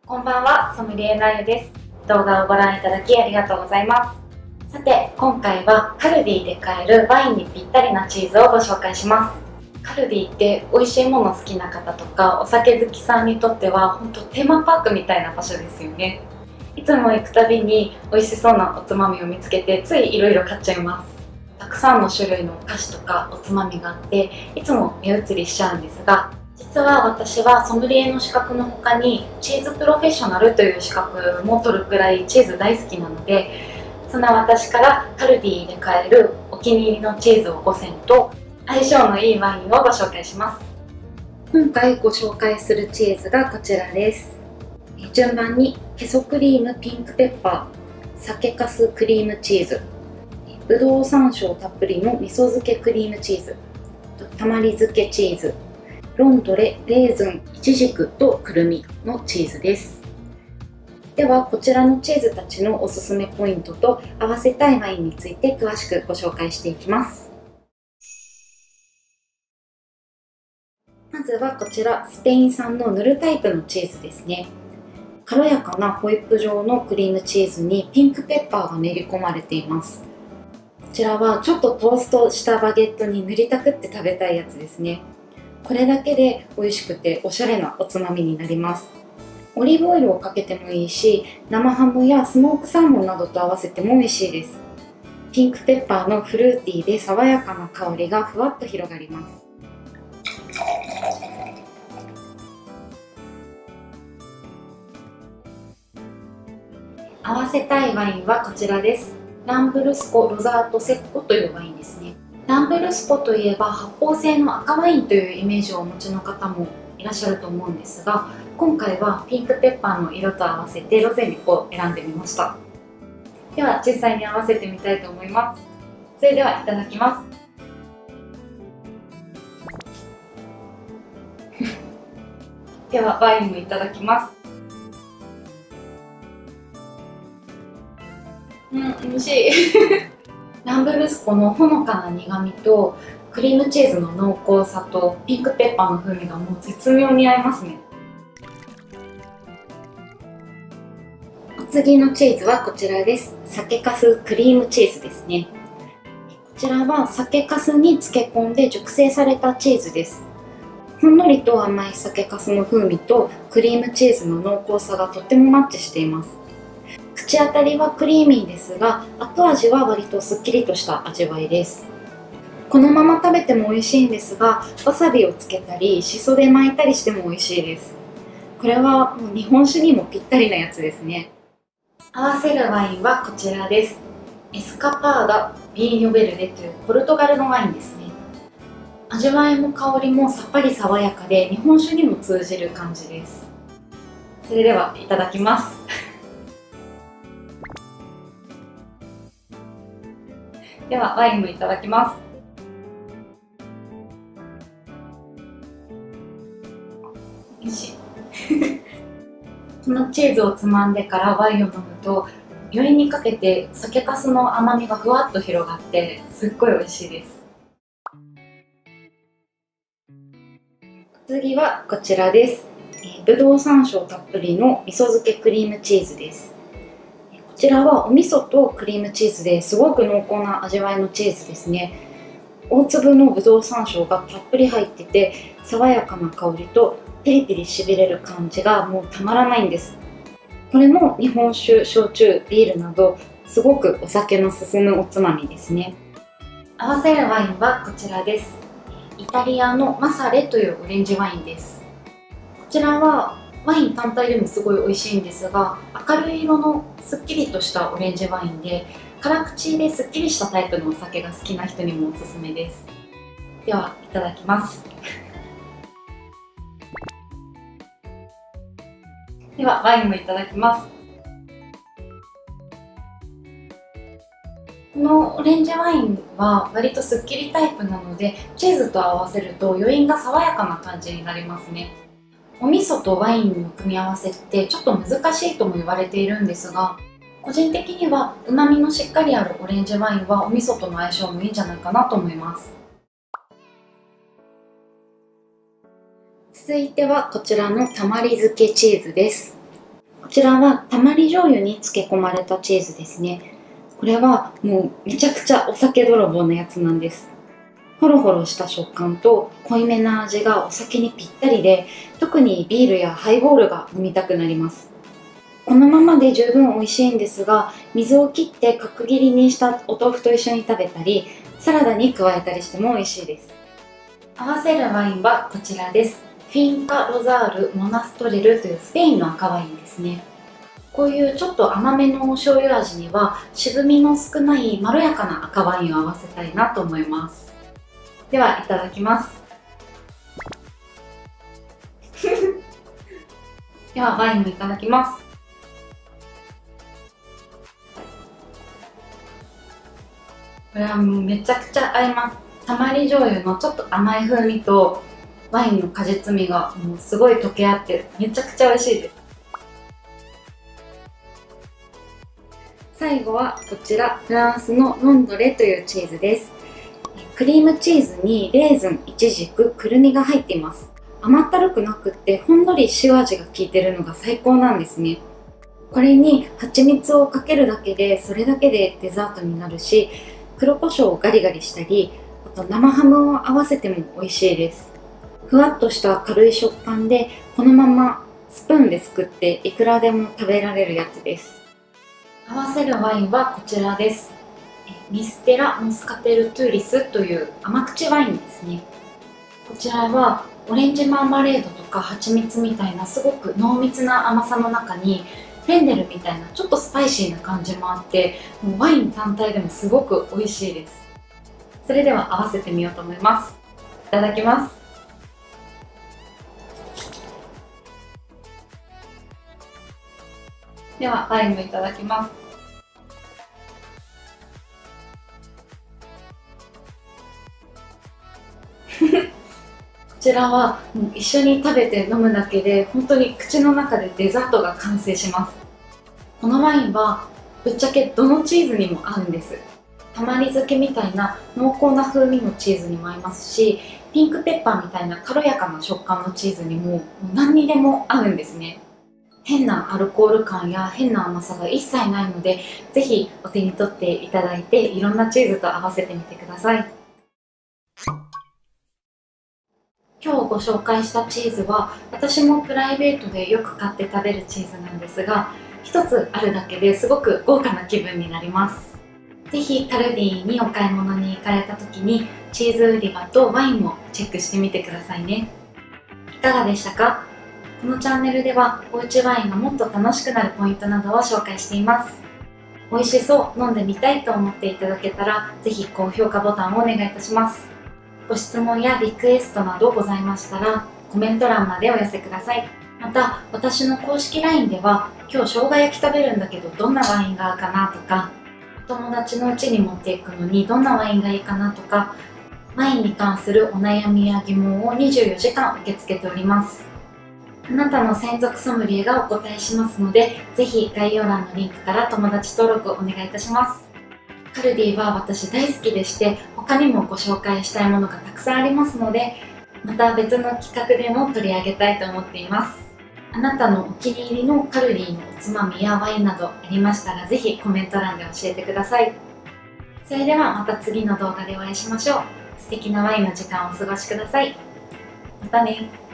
こんばんは、ソムリエなゆです。動画をご覧いただきありがとうございます。さて、今回はカルディで買えるワインにぴったりなチーズをご紹介します。カルディって美味しいもの好きな方とかお酒好きさんにとっては本当テーマパークみたいな場所ですよね。いつも行くたびに美味しそうなおつまみを見つけてついいろいろ買っちゃいます。たくさんの種類のお菓子とかおつまみがあっていつも目移りしちゃうんですが、実は私はソムリエの資格の他にチーズプロフェッショナルという資格も取るくらいチーズ大好きなので、そんな私からカルディで買えるお気に入りのチーズを5選と相性のいいワインをご紹介します。今回ご紹介するチーズがこちらです。順番にヘソクリームピンクペッパー、酒粕クリームチーズ、ぶどう山椒たっぷりの味噌漬けクリームチーズ、たまり漬けチーズ、ロンドレ、レーズン、イチジクとくるみのチーズです。ではこちらのチーズたちのおすすめポイントと合わせたいワインについて詳しくご紹介していきます。まずはこちらスペイン産の塗るタイプのチーズですね。軽やかなホイップ状のクリームチーズにピンクペッパーが練り込まれています。こちらはちょっとトーストしたバゲットに塗りたくって食べたいやつですね。これだけで美味しくておしゃれなおつまみになります。オリーブオイルをかけてもいいし、生ハムやスモークサーモンなどと合わせても美味しいです。ピンクペッパーのフルーティーで爽やかな香りがふわっと広がります。合わせたいワインはこちらです。ランブルスコロザートセッコというワインですね。ランブルスコといえば発泡性の赤ワインというイメージをお持ちの方もいらっしゃると思うんですが、今回はピンクペッパーの色と合わせてロゼミを選んでみました。では実際に合わせてみたいと思います。それではいただきます。ではワインもいただきます。美味しいランブルスコのほのかな苦みとクリームチーズの濃厚さとピンクペッパーの風味がもう絶妙に合いますね。お次のチーズはこちらです。酒粕クリームチーズですね。こちらは酒粕に漬け込んで熟成されたチーズです。ほんのりと甘い酒粕の風味とクリームチーズの濃厚さがとってもマッチしています。口当たりはクリーミーですが、後味は割とすっきりとした味わいです。このまま食べても美味しいんですが、わさびをつけたりしそで巻いたりしても美味しいです。これはもう日本酒にもぴったりなやつですね。合わせるワインはこちらです。エスカパーダ・ビーニョベルデというポルトガルのワインですね。味わいも香りもさっぱり爽やかで日本酒にも通じる感じです。それではいただきますではワインもいただきます。美味しいこのチーズをつまんでからワインを飲むと余韻にかけて酒粕の甘みがふわっと広がってすっごい美味しいです。次はこちらです。ぶどう山椒たっぷりの味噌漬けクリームチーズです。こちらはお味噌とクリームチーズですごく濃厚な味わいのチーズですね。大粒のぶどう山椒がたっぷり入ってて爽やかな香りとピリピリしびれる感じがもうたまらないんです。これも日本酒、焼酎、ビールなどすごくお酒の進むおつまみですね。合わせるワインはこちらです。イタリアのマサレというオレンジワインです。こちらはワイン単体でもすごい美味しいんですが、明るい色のすっきりとしたオレンジワインで辛口ですっきりしたタイプのお酒が好きな人にもおすすめです。ではいただきますではワインもいただきます。このオレンジワインは割とすっきりタイプなのでチーズと合わせると余韻が爽やかな感じになりますね。お味噌とワインの組み合わせってちょっと難しいとも言われているんですが、個人的には旨味のしっかりあるオレンジワインはお味噌との相性もいいんじゃないかなと思います。続いてはこちらのたまり漬けチーズです。 こちらはたまり醤油に漬け込まれたチーズですね。これはもうめちゃくちゃお酒泥棒のやつなんです。ホロホロした食感と濃いめな味がお酒にぴったりで、特にビールやハイボールが飲みたくなります。このままで十分美味しいんですが、水を切って角切りにしたお豆腐と一緒に食べたり、サラダに加えたりしても美味しいです。合わせるワインはこちらです。フィンカ・ロザール・モナストレルというスペインの赤ワインですね。こういうちょっと甘めの醤油味には渋みの少ないまろやかな赤ワインを合わせたいなと思います。では、いただきます。では、ワインもいただきます。これはもうめちゃくちゃ合います。たまり醤油のちょっと甘い風味とワインの果実味がもうすごい溶け合ってめちゃくちゃ美味しいです。最後はこちら、フランスのロンドレというチーズです。クリームチーズにレーズン、イチジク、くるみが入っています。甘ったるくなくってほんのり塩味が効いてるのが最高なんですね。これに蜂蜜をかけるだけでそれだけでデザートになるし、黒胡椒をガリガリしたり、あと生ハムを合わせても美味しいです。ふわっとした軽い食感で、このままスプーンですくっていくらでも食べられるやつです。合わせるワインはこちらです。ミステラ・モスカテル・トゥーリスという甘口ワインですね。こちらはオレンジマーマレードとか蜂蜜みたいなすごく濃密な甘さの中にフェンネルみたいなちょっとスパイシーな感じもあって、もうワイン単体でもすごく美味しいです。それでは合わせてみようと思います。いただきます。ではワインもいただきます。こちらはもう一緒に食べて飲むだけで本当に口の中でデザートが完成します。このワインはぶっちゃけどのチーズにも合うんです。たまり漬けみたいな濃厚な風味のチーズにも合いますし、ピンクペッパーみたいな軽やかな食感のチーズにも何にでも合うんですね。変なアルコール感や変な甘さが一切ないので、ぜひお手に取っていただいていろんなチーズと合わせてみてください。今日ご紹介したチーズは私もプライベートでよく買って食べるチーズなんですが、一つあるだけですごく豪華な気分になります。ぜひカルディにお買い物に行かれた時にチーズ売り場とワインもチェックしてみてくださいね。いかがでしたか？このチャンネルではおうちワインがもっと楽しくなるポイントなどを紹介しています。美味しそう、飲んでみたいと思っていただけたらぜひ高評価ボタンをお願いいたします。ご質問やリクエストなどございましたらコメント欄までお寄せください。また私の公式 LINE では今日生姜焼き食べるんだけどどんなワインが合うかなとか、お友達の家に持っていくのにどんなワインがいいかなとか、ワインに関するお悩みや疑問を24時間受け付けております。あなたの専属ソムリエがお答えしますので、ぜひ概要欄のリンクから友達登録をお願いいたします。カルディは私大好きでして、他にもご紹介したいものがたくさんありますので、また別の企画でも取り上げたいと思っています。あなたのお気に入りのカルディのおつまみやワインなどありましたらぜひコメント欄で教えてください。それではまた次の動画でお会いしましょう。素敵なワインの時間をお過ごしください。またね。